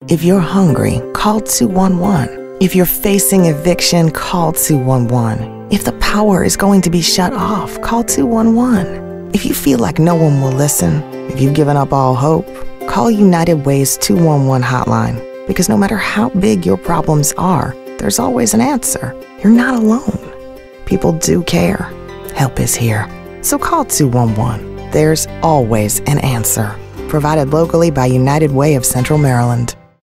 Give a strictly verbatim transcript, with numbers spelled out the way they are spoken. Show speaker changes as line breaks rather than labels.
If you're hungry, call two one one. If you're facing eviction, call two one one. If the power is going to be shut off, call two one one. If you feel like no one will listen, if you've given up all hope, call United Way's two one one hotline. Because no matter how big your problems are, there's always an answer. You're not alone. People do care. Help is here. So call two one one. There's always an answer. Provided locally by United Way of Central Maryland.